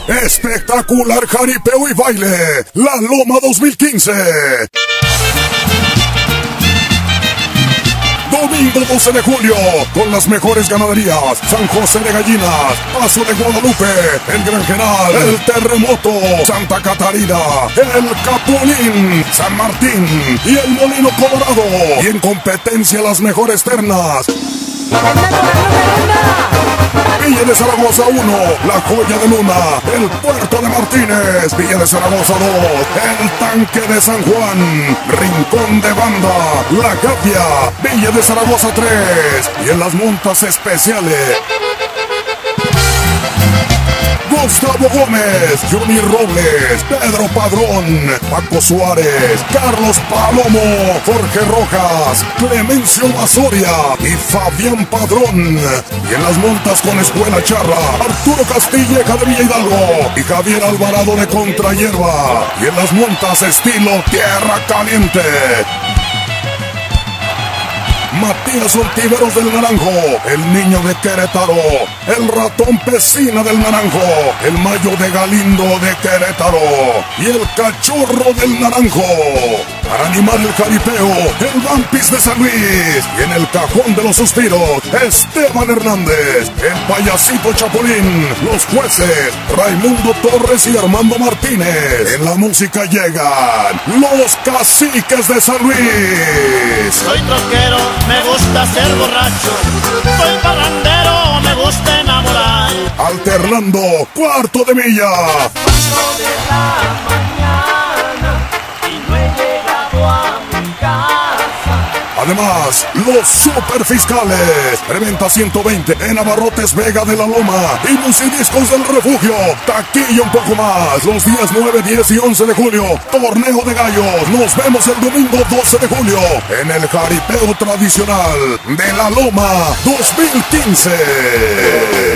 Espectacular jaripeo y baile. La Loma 2015. Domingo 12 de julio, con las mejores ganaderías: San José de Gallinas, Paso de Guadalupe, El Granjeral, El Terremoto, Santa Catarina, El Capulín, San Martín y El Molino Colorado. Y en competencia las mejores ternas: Villa de Zaragoza 1, La Joya de Luna, El Puerto de Martínez, Villa de Zaragoza 2, El Tanque de San Juan, Rincón de Banda, La Gavia, Villa de Zaragoza 3 y en las montas especiales: Gustavo Gómez, Johnny Robles, Pedro Padrón, Paco Suárez, Carlos Palomo, Jorge Rojas, Clemencio Basoria y Fabián Padrón. Y en las montas con Escuela Charra, Arturo Castilleja de Villa Hidalgo y Javier Alvarado de Contrahierba. Y en las montas estilo Tierra Caliente, Matías Ortiveros del Naranjo, El Niño de Querétaro, El Ratón Pesina del Naranjo, El Mayo de Galindo de Querétaro y El Cachorro del Naranjo. Para animar el jaripeo, El Vampis de San Luis. Y en el Cajón de los Suspiros, Esteban Hernández, El Payasito Chapulín. Los jueces, Raimundo Torres y Armando Martínez. En la música llegan los Caciques de San Luis. Soy troquero, me gusta ser borracho. Soy parrandero, me gusta enamorar. Alternando cuarto de milla. 4 de la mañana y no he llegado a mi casa. Además, los superfiscales. Preventa 120 en Abarrotes Vega de la Loma y Musidiscos del Refugio. Taquilla un poco más. Los días 9, 10 y 11 de julio. Torneo de Gallos. Nos vemos el domingo 12 de julio en el jaripeo tradicional de la Loma 2015.